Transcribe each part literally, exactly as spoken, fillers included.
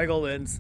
Michael wins.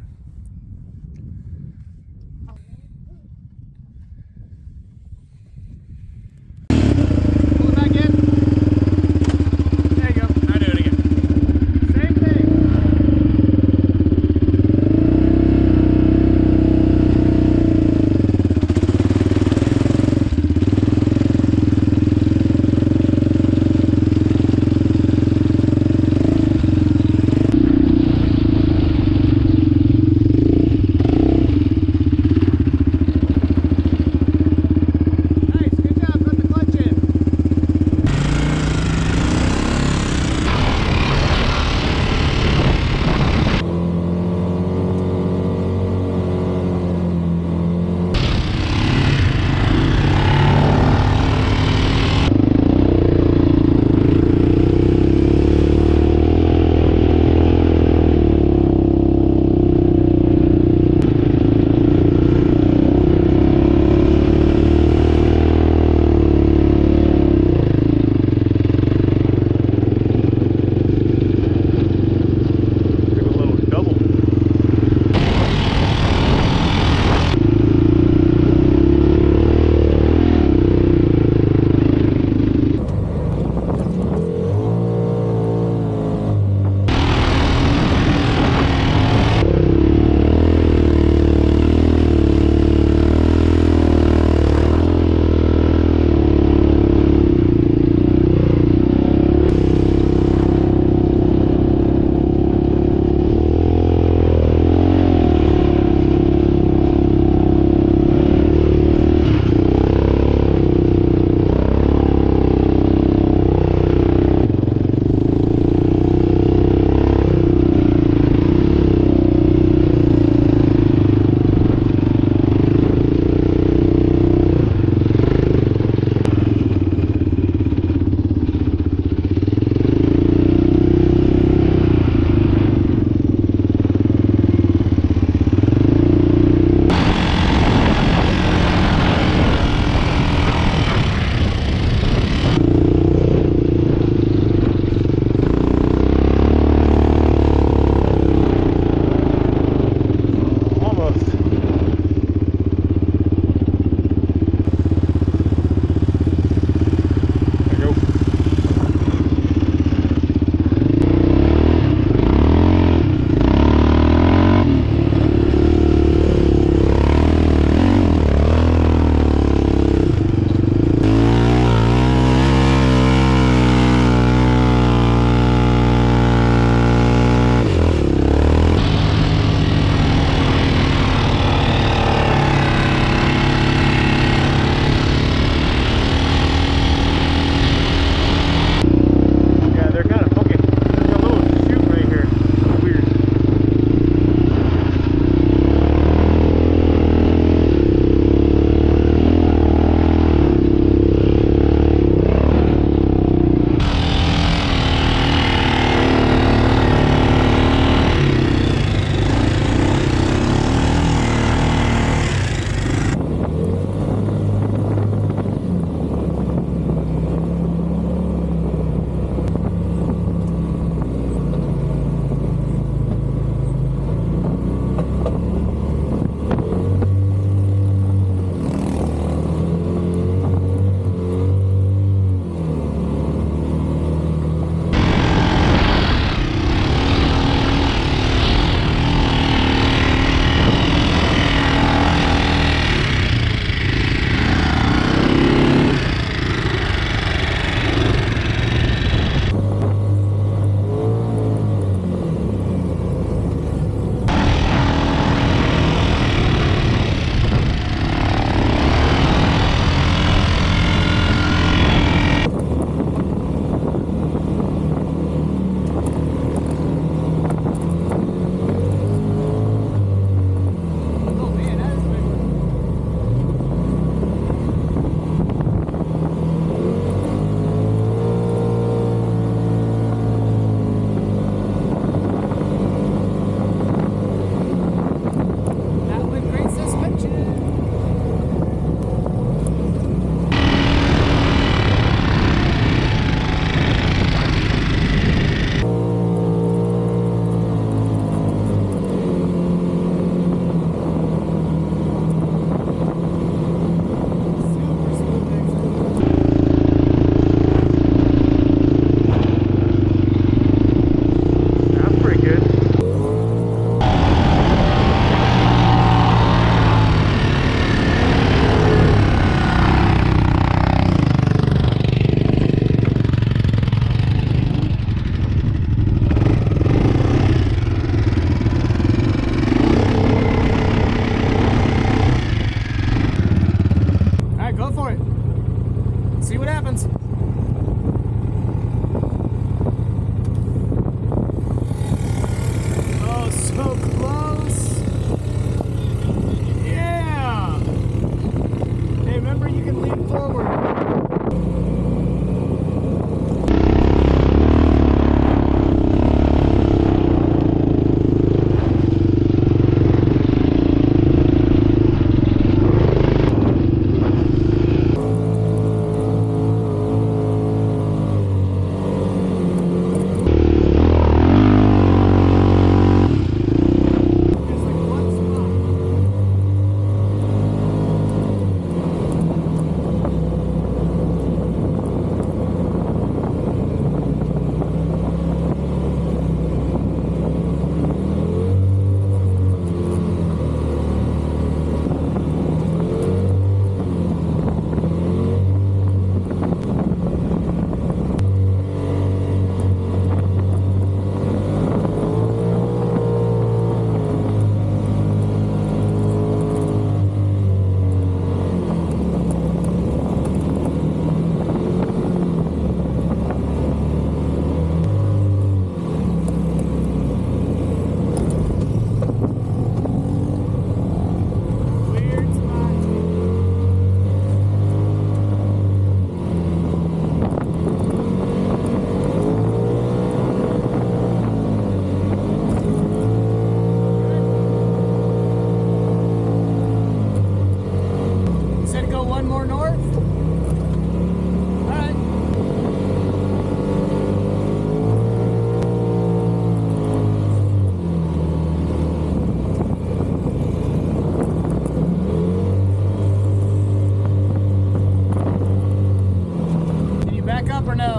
stop or no?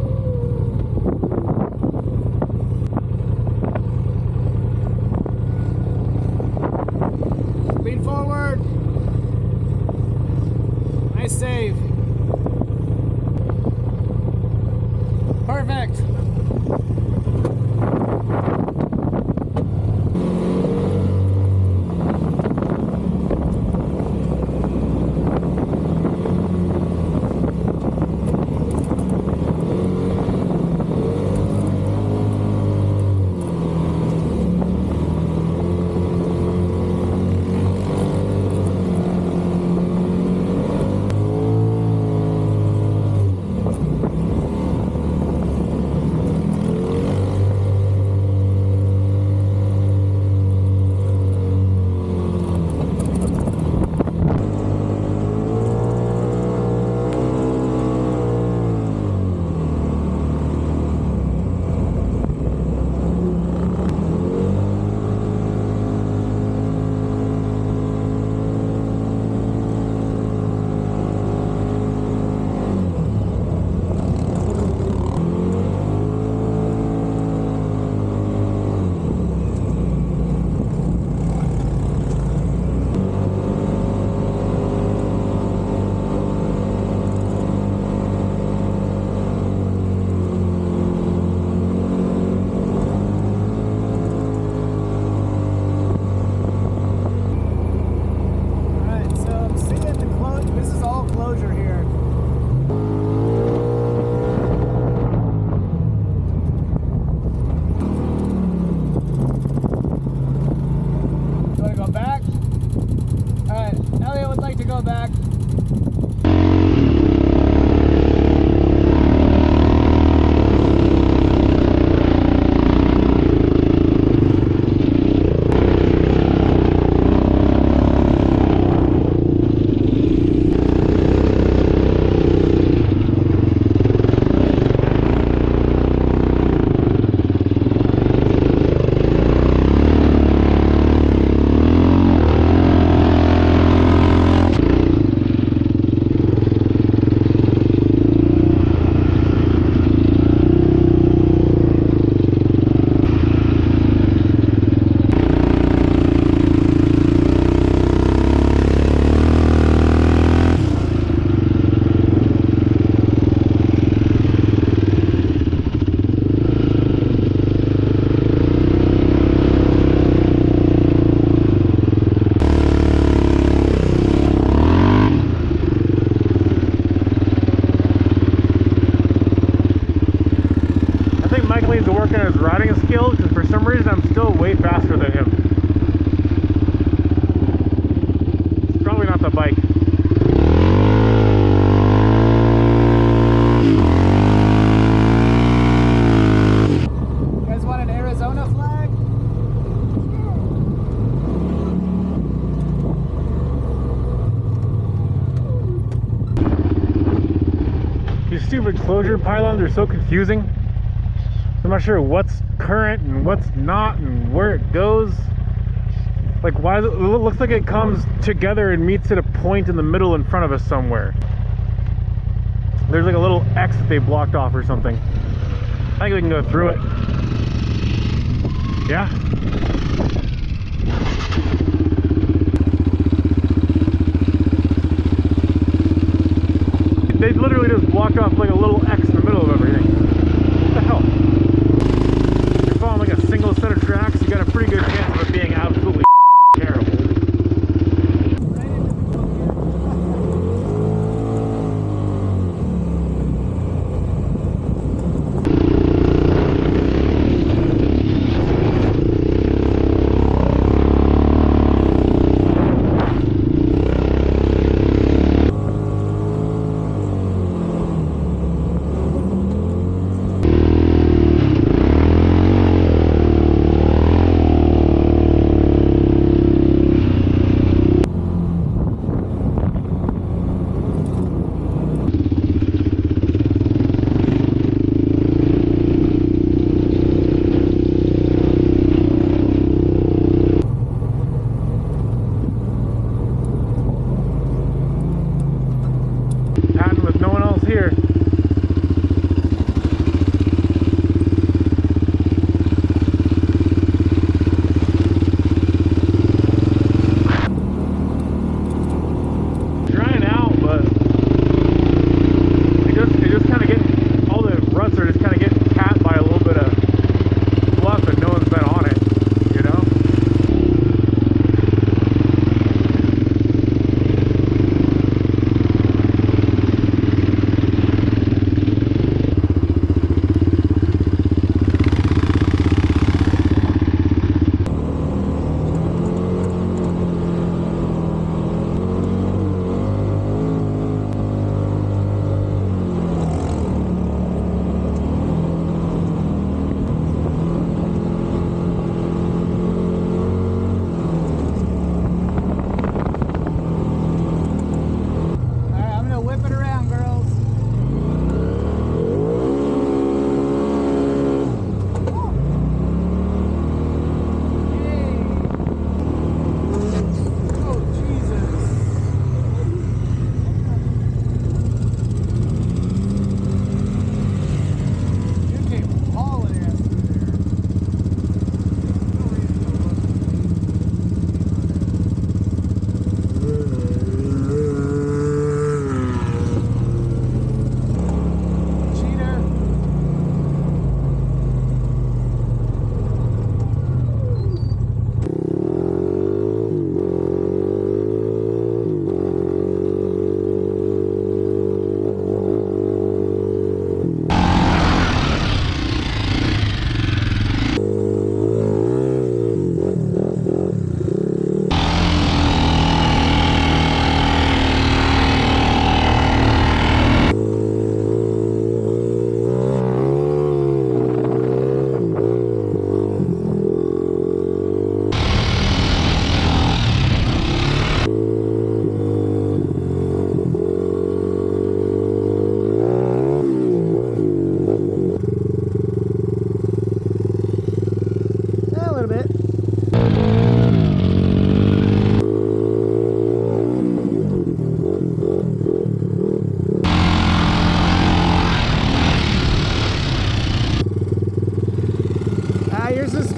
Lean forward. Nice save. Perfect. Stupid closure pylons are so confusing. I'm not sure what's current and what's not and where it goes. Like, why? It looks like it comes together and meets at a point in the middle in front of us somewhere. There's like a little X that they blocked off or something. I think we can go through it. Yeah. They literally just blocked off like a little X in the middle of everything. What the hell? If you're following like a single set of tracks, you got a pretty good chance of it being absolutely terrible.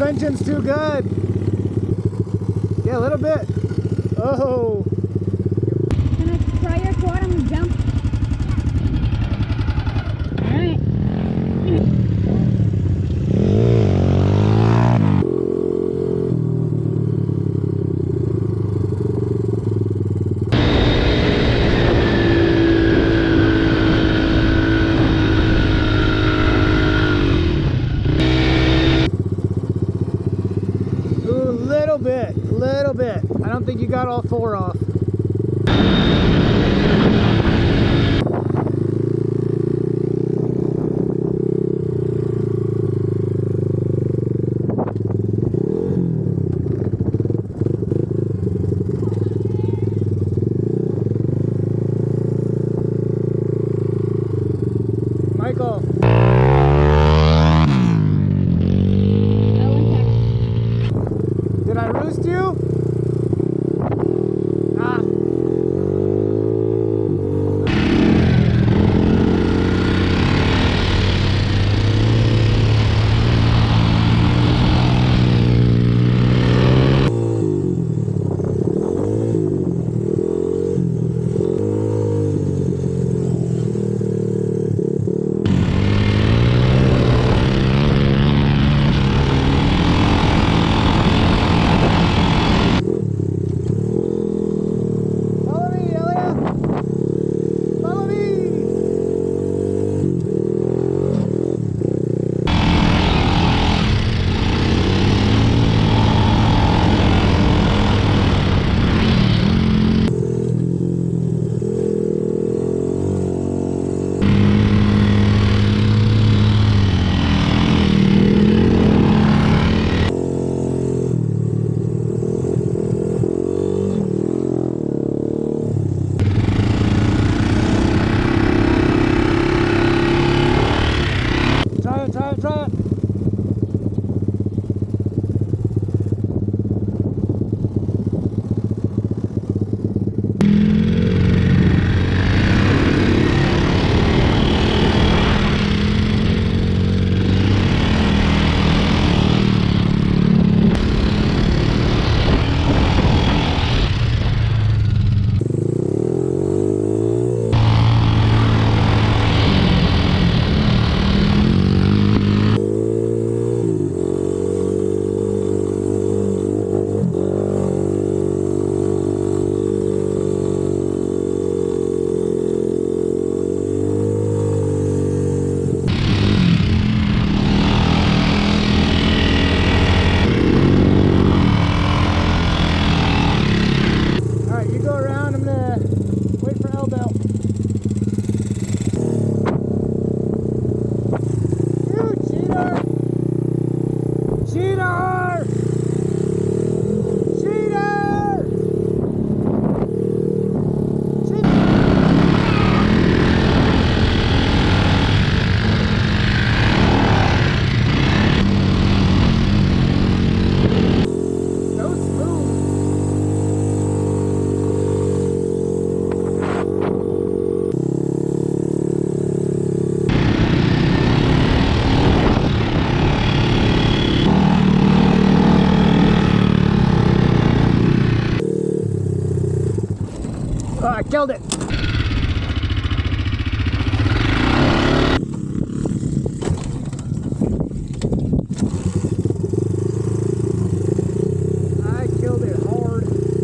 suspension's too good. Yeah, a little bit. Oh. Can I try your quad on the jump? Alright. Ooh, little bit, little bit. I don't think you got all four off. Michael. Did I roost you? Ah. Follow me, Elliot. Follow me. Try it, try it, try it. All right, you go around. I'm gonna wait for L belt. You cheater! Cheater! Cheater! Cheater! So smooth. Oh, I killed it. I killed it hard.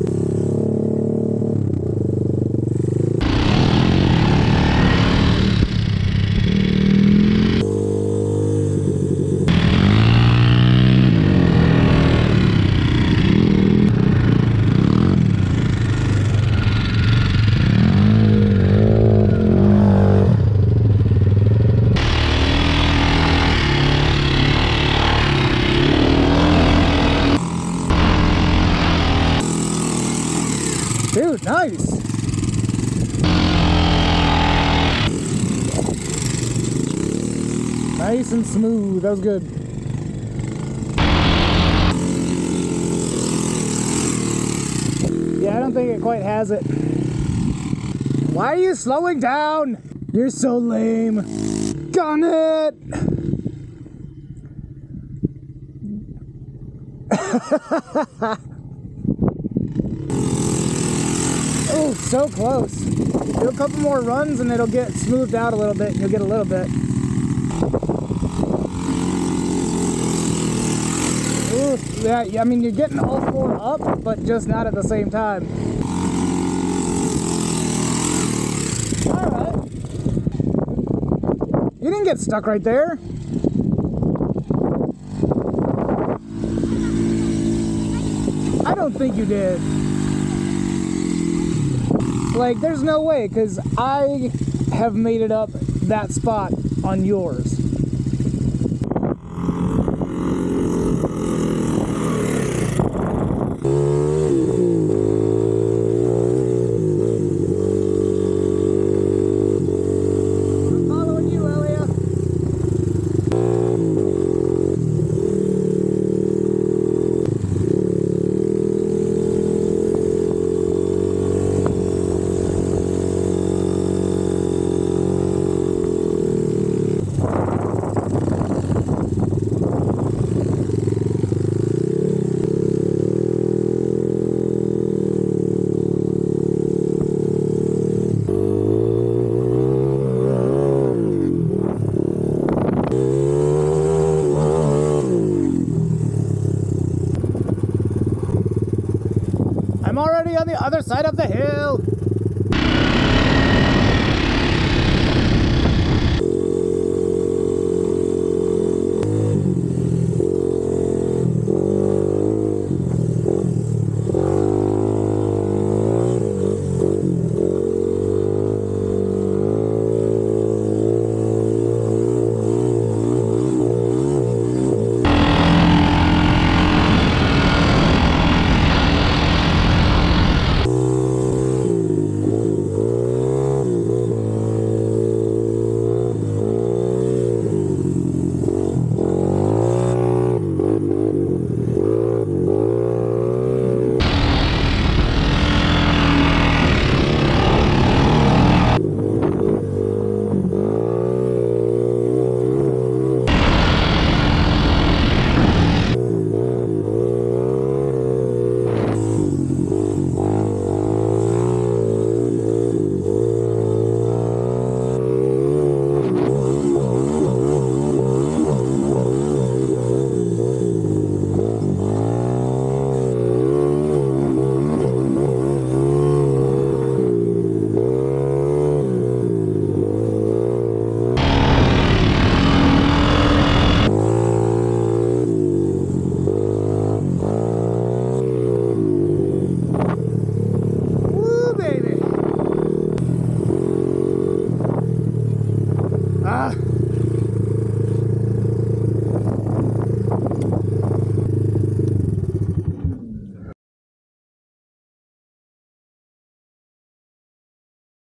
Dude, nice. Nice and smooth. That was good. Yeah, I don't think it quite has it. Why are you slowing down? You're so lame. Gun it! Oh, so close. Do a couple more runs and it'll get smoothed out a little bit and you'll get a little bit. Ooh, yeah, I mean, you're getting all four up, but just not at the same time. All right. You didn't get stuck right there. I don't think you did. Like, there's no way, because I have made it up that spot on yours. I'm following you, Elliot. I'm already on the other side of the hill.